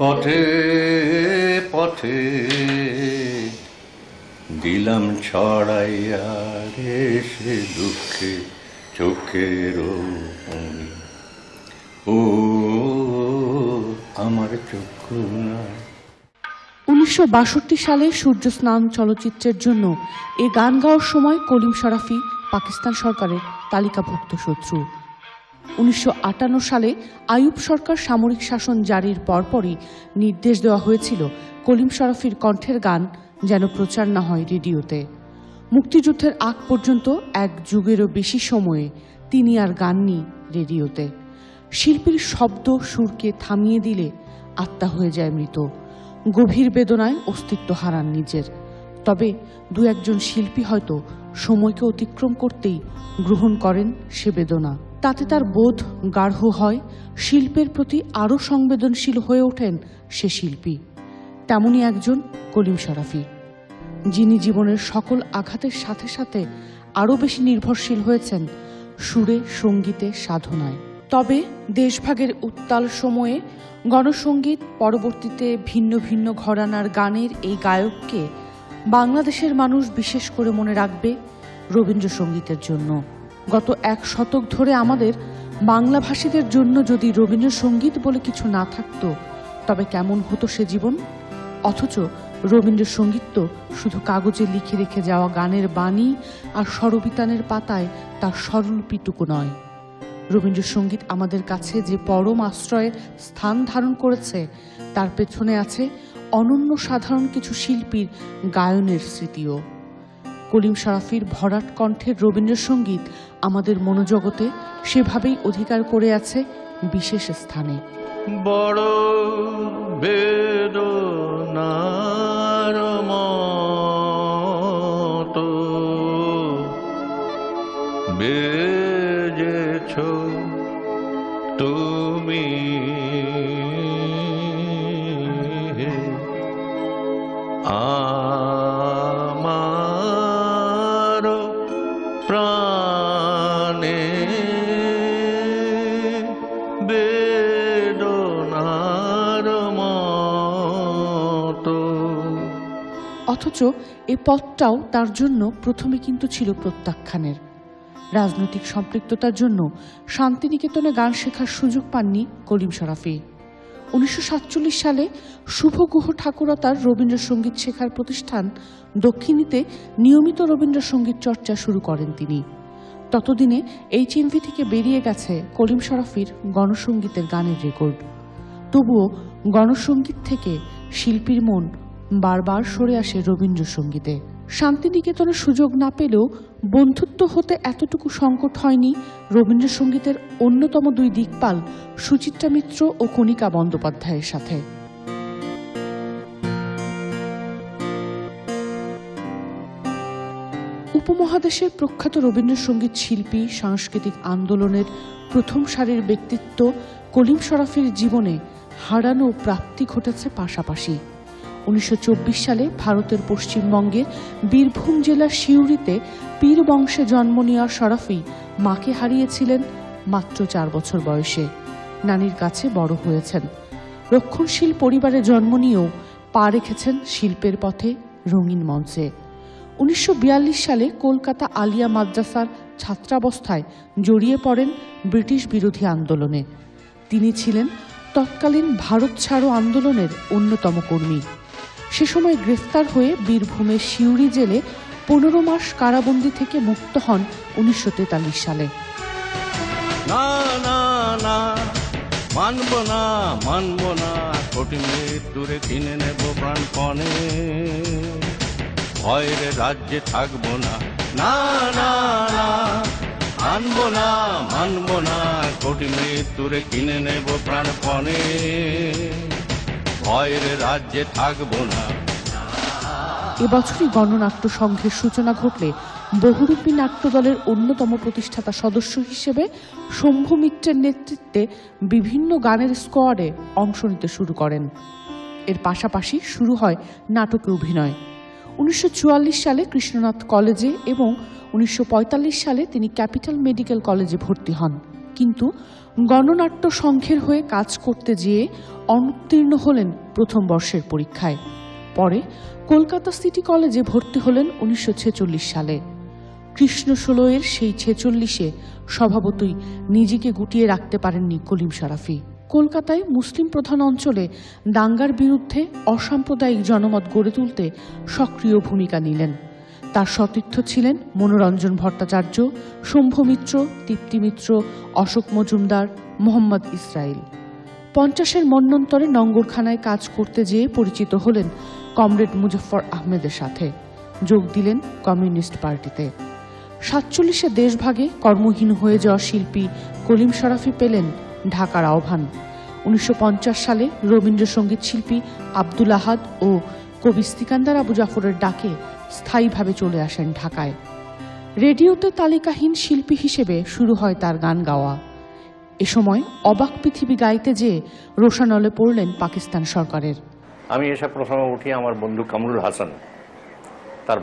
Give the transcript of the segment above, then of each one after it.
পথে পথে দিলাম ছড়াইয়া রে সে দুঃখে চোখের ও আমার চক্ষু নাই। 1962 সালে সূর্য স্নান চলচ্চিত্রের জন্য এ গান গাওয়ার সময় কলিম শরাফী পাকিস্তান সরকারের তালিকাভুক্ত শত্রু। 1958 সালে আইয়ুব সরকার সামরিক শাসন জারির পরপরই নির্দেশ দেওয়া হয়েছিল কলিম শরাফীর কণ্ঠের গান যেন প্রচার না হয় রেডিওতে। মুক্তিযুদ্ধের আগ পর্যন্ত এক যুগেরও বেশি সময়ে তিনি আর গাননি রেডিওতে। শিল্পীর শব্দ সুরকে থামিয়ে দিলে আত্মা হয়ে যায় মৃত, গভীর বেদনায় অস্তিত্ব হারান নিজের। তবে দু একজন শিল্পী হয়তো সময়কে অতিক্রম করতেই গ্রহণ করেন সে বেদনা, তাতে তার বোধ গাঢ় হয়, শিল্পের প্রতি আরও সংবেদনশীল হয়ে ওঠেন সে শিল্পী। তেমনই একজন কলিম শরাফী, যিনি জীবনের সকল আঘাতের সাথে সাথে আরও বেশি নির্ভরশীল হয়েছেন সুরে, সঙ্গীতে, সাধনায়। তবে দেশভাগের উত্তাল সময়ে গণসঙ্গীত, পরবর্তীতে ভিন্ন ভিন্ন ঘরানার গানের এই গায়ককে বাংলাদেশের মানুষ বিশেষ করে মনে রাখবে রবীন্দ্রসঙ্গীতের জন্য। গত এক শতক ধরে আমাদের বাংলাভাষীদের জন্য যদি রবীন্দ্রসঙ্গীত বলে কিছু না থাকতো তবে কেমন হতো সে জীবন। অথচ রবীন্দ্রসঙ্গীত তো শুধু কাগজে লিখে রেখে যাওয়া গানের বাণী আর স্বরবিতানের পাতায় তার স্বরলিপিটুকু নয়। রবীন্দ্রসঙ্গীত আমাদের কাছে যে পরম আশ্রয়ের স্থান ধারণ করেছে তার পেছনে আছে অনন্য সাধারণ কিছু শিল্পীর গায়নের স্মৃতিও। কলিম শরাফীর ভরাট কণ্ঠের রবীন্দ্রসঙ্গীত আমাদের মনোজগতে সেভাবেই অধিকার করে আছে বিশেষ স্থানে। বড় বেদনার মতো বেজেছ তুমি, আমার প্রাণে বেদনার মতো। অথচ এ পথটাও তার জন্য প্রথমে কিন্তু ছিল প্রত্যাখ্যানের। রাজনৈতিক সম্পৃক্ততার জন্য শান্তিনিকেতনে গান শেখার সুযোগ পাননি কলিম শরাফী। 1947 সালে শুভ গুহ ঠাকুরতার রবীন্দ্রসঙ্গীত শেখার প্রতিষ্ঠান দক্ষিণীতে নিয়মিত রবীন্দ্রসঙ্গীত চর্চা শুরু করেন তিনি। ততদিনে HMV থেকে বেরিয়ে গেছে কলিম শরাফীর গণসঙ্গীতের গানের রেকর্ড। তবুও গণসঙ্গীত থেকে শিল্পীর মন বারবার সরে আসে রবীন্দ্রসঙ্গীতে। শান্তিনিকেতনের সুযোগ না পেলেও বন্ধুত্ব হতে এতটুকু সংকট হয়নি রবীন্দ্রসঙ্গীতের অন্যতম দুই দিকপাল সুচিত্রা মিত্র ও কণিকা বন্দ্যোপাধ্যায়ের সাথে। উপমহাদেশের প্রখ্যাত রবীন্দ্রসঙ্গীত শিল্পী, সাংস্কৃতিক আন্দোলনের প্রথম সারির ব্যক্তিত্ব কলিম শরাফীর জীবনে হারানো প্রাপ্তি ঘটেছে পাশাপাশি। 1924 সালে ভারতের পশ্চিমবঙ্গের বীরভূম জেলার সিউড়িতে পীর বংশে জন্ম নেওয়া শরাফী মাকে হারিয়েছিলেন মাত্র 4 বছর বয়সে। নানির কাছে বড় হয়েছেন। রক্ষণশীল পরিবারে জন্ম নিয়েও পা রেখেছেন শিল্পের পথে, রঙিন মঞ্চে। 1942 সালে কলকাতা আলিয়া মাদ্রাসার ছাত্রাবস্থায় জড়িয়ে পড়েন ব্রিটিশ বিরোধী আন্দোলনে। তিনি ছিলেন তৎকালীন ভারত ছাড়ো আন্দোলনের অন্যতম কর্মী। সে সময় গ্রেফতার হয়ে বীরভূমের সিউড়ি জেলে 15 মাস কারাবন্দি থেকে মুক্ত হন 1943 সালে। না না না মানব না, মানব না, কোটি মৃত্যুরে কিনে নেব প্রাণপণে, ভয়ের রাজ্যে থাকবো না। না না না মানব না, মানব না, কোটি মৃত্যুরে কিনে নেব প্রাণপণে, ভয়ের রাজ্যে থাকবো না। এবছরই গণনাট্য সংঘের সূচনা ঘটলে বহুরূপী নাট্যদলের অন্যতম প্রতিষ্ঠাতা সদস্য হিসেবে শম্ভু মিত্রের নেতৃত্বে বিভিন্ন গানের স্কোয়াডে অংশ নিতে শুরু করেন। এর পাশাপাশি শুরু হয় নাটকে অভিনয়। 1944 সালে কৃষ্ণনাথ কলেজে এবং 1945 সালে তিনি ক্যাপিটাল মেডিকেল কলেজে ভর্তি হন। কিন্তু গণনাট্য সংঘের হয়ে কাজ করতে যেয়ে অনুত্তীর্ণ হলেন প্রথম বর্ষের পরীক্ষায়। পরে কলকাতা সিটি কলেজে ভর্তি হলেন 1946 সালে। কৃষ্ণ ষোলয়ের সেই 46-এ স্বভাবতই নিজেকে গুটিয়ে রাখতে পারেননি কলিম শরাফী। কলকাতায় মুসলিম প্রধান অঞ্চলে দাঙ্গার বিরুদ্ধে অসাম্প্রদায়িক জনমত গড়ে তুলতে সক্রিয় ভূমিকা নিলেন। তার সতীর্থ ছিলেন মনোরঞ্জন ভট্টাচার্য, শম্ভু মিত্র, তৃপ্তি মিত্র, অশোক মজুমদার, মোহাম্মদ ইসরাইল। 50-এর মন্বন্তরে নঙ্গরখানায় কাজ করতে যেয়ে পরিচিত হলেন কমরেড মুজফ্ফর আহমেদের সাথে। যোগ দিলেন কমিউনিস্ট পার্টিতে। 47-এ দেশভাগে কর্মহীন হয়ে যাওয়া শিল্পী কলিম শরাফী পেলেন ঢাকার আহ্বান। 1950 সালে রবীন্দ্রসঙ্গীত শিল্পী আব্দুল আহাদ ও কবি সিকান্দার আবু জাফরের ডাকে স্থায়ীভাবে চলে আসেন ঢাকায়। রেডিওতে তালিকাহীন শিল্পী হিসেবে শুরু হয় তার গান গাওয়া। এ সময় অবাক পৃথিবী গাইতে যেয়ে রোশানলে পড়লেন পাকিস্তান সরকারের। আমি এসে প্রথমে উঠি আমার বন্ধু কামরুল হাসান তার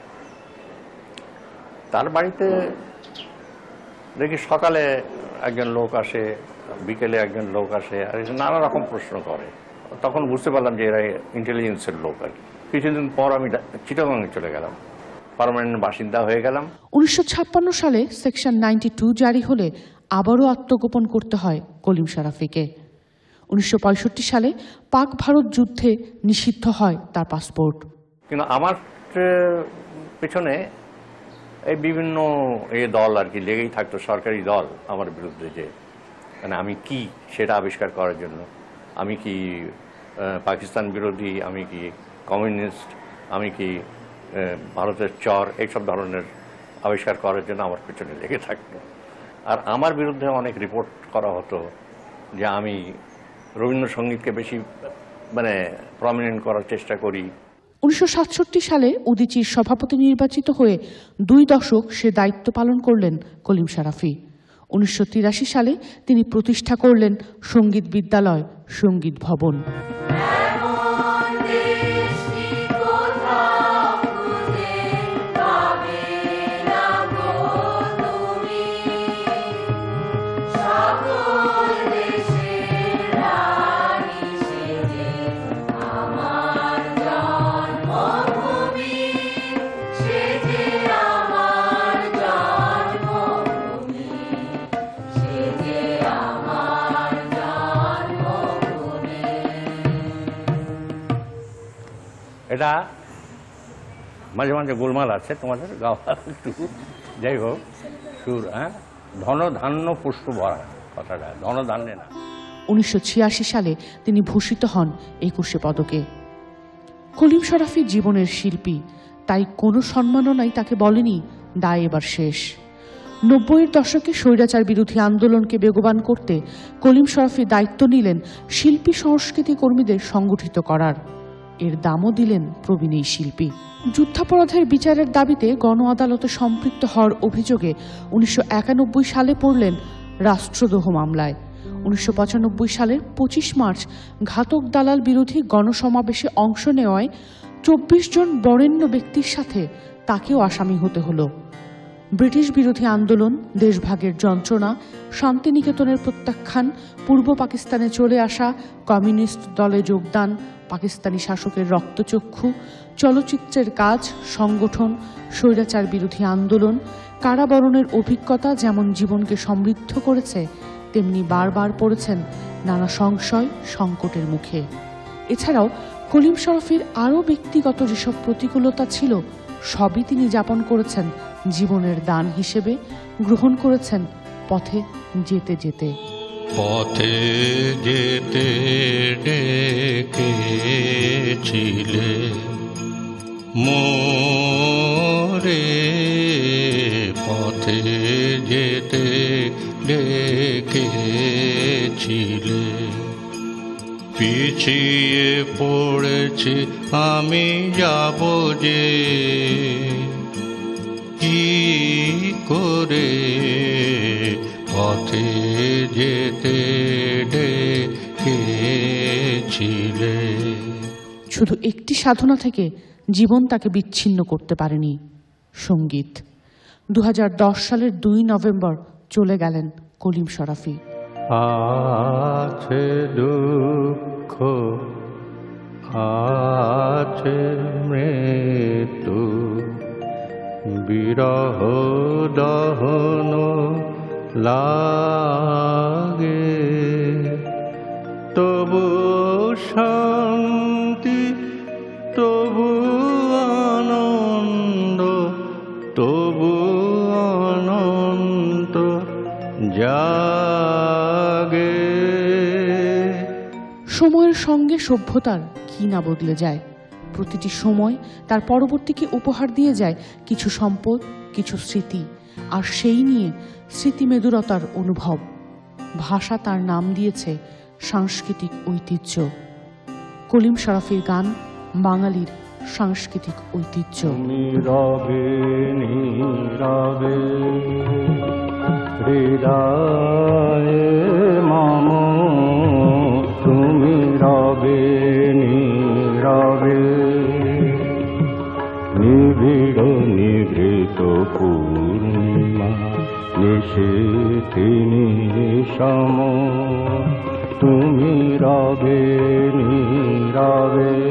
বাড়িতে দেখি সকালে একজন লোক আসে, বিকেলে একজন লোক আসে, আর নানা রকম প্রশ্ন করে। তখন বুঝতে পারলাম যে এরা ইন্টেলিজেন্সের লোক আর কি। কিছুদিন পর আমি চিটাগংয়ে চলে গেলাম, পার্মানেন্ট বাসিন্দা হয়ে গেলাম। 1956 সালে সেকশন 92 জারি হলে আবারও আত্মগোপন করতে হয় কলিম শরাফীকে। 1965 সালে পাক ভারত যুদ্ধে নিষিদ্ধ হয় তার পাসপোর্ট। কিন্তু আমার পেছনে এই বিভিন্ন দল আর কি লেগেই থাকতো, সরকারি দল আমার বিরুদ্ধে, যে মানে আমি কি সেটা আবিষ্কার করার জন্য। আমি কি পাকিস্তান বিরোধী, আমি কি কমিউনিস্ট, আমি কি ভারতের চর, এইসব ধরনের আবিষ্কার করার জন্য আমার পেছনে লেগে থাকতো। আর আমার বিরুদ্ধে অনেক রিপোর্ট করা হতো যে আমি রবীন্দ্রসঙ্গীতকে বেশি মানে প্রমিনেন্ট করার চেষ্টা করি। 1967 সালে উদীচীর সভাপতি নির্বাচিত হয়ে 2 দশক সে দায়িত্ব পালন করলেন কলিম শরাফী। 1983 সালে তিনি প্রতিষ্ঠা করলেন সঙ্গীত বিদ্যালয়, সঙ্গীত ভবন। এটা মাঝে মাঝে গোলমাল আছে তোমাদের গাওয়া, একটু যাই হোক সুর। হ্যাঁ, ধন ধান্য পুষ্প ভরা, কথাটা ধন ধান্যে না। 1986 সালে তিনি ভূষিত হন 21 পদকে। কলিম শরাফী জীবনের শিল্পী, তাই কোনো সম্মাননাই তাকে বলেনি দায় এবার শেষ। 90-এর দশকে স্বৈরাচার বিরোধী আন্দোলনকে বেগবান করতে কলিম শরাফী দায়িত্ব নিলেন শিল্পী সংস্কৃতি কর্মীদের সংগঠিত করার। এর দামও দিলেন প্রবীণ এই শিল্পী। যুদ্ধাপরাধের বিচারের দাবিতে গণ আদালতে সম্পৃক্ত হওয়ার অভিযোগে 1991 সালে পড়লেন রাষ্ট্রদ্রোহ মামলায়। 1995 সালের 25 মার্চ ঘাতক দালাল বিরোধী গণসমাবেশে অংশ নেওয়ায় 24 জন বরেণ্য ব্যক্তির সাথে তাকেও আসামি হতে হলো। ব্রিটিশ বিরোধী আন্দোলন, দেশভাগের যন্ত্রণা, শান্তিনিকেতনের প্রত্যাখ্যান, পূর্ব পাকিস্তানে চলে আসা, কমিউনিস্ট দলে যোগদান, পাকিস্তানি শাসকের রক্তচক্ষু, চলচ্চিত্রের কাজ, সংগঠন, স্বৈরাচার বিরোধী আন্দোলন, কারাবরণের অভিজ্ঞতা যেমন জীবনকে সমৃদ্ধ করেছে, তেমনি বারবার পড়েছেন নানা সংশয়, সংকটের মুখে। এছাড়াও কলিম শরাফীর আরও ব্যক্তিগত যেসব প্রতিকূলতা ছিল, সবই তিনি যাপন করেছেন জীবনের দান হিসেবে, গ্রহণ করেছেন পথে যেতে যেতে। পথে যেতে ডেকেছিলে মোরে, পথে যেতে ডেকেছিলে, পিছিয়ে পড়েছি আমি যাব যে কি করে, পথে যেতে ডেকেছিলে। শুধু একটি সাধনা থেকে জীবন তাকে বিচ্ছিন্ন করতে পারেনি, সঙ্গীত। 2010 সালের 2 নভেম্বর চলে গেলেন কলিম শরাফী। আছে দুঃখ, আছে মৃত্যু, বিরহ দহন লাগে, তবু শান্তি, তবু আনন্দ, তবু অনন্ত জাগে। সময়ের সঙ্গে সভ্যতার কি না বদলে যায়, প্রতিটি সময় তার পরবর্তীকে উপহার দিয়ে যায় কিছু সম্পদ, কিছু স্মৃতি, আর সেই নিয়ে স্মৃতিমেদুরতার অনুভব। ভাষা তার নাম দিয়েছে সাংস্কৃতিক ঐতিহ্য। কলিম শরাফীর গান বাঙালির সাংস্কৃতিক ঐতিহ্য। নীরবে নীরবে হৃদয়ে মম, তুমি রবে নীরবে, নিবিড় নিভৃত পূর্ণিমা নিশীথিনী সম, তুমি রবে নীরবে।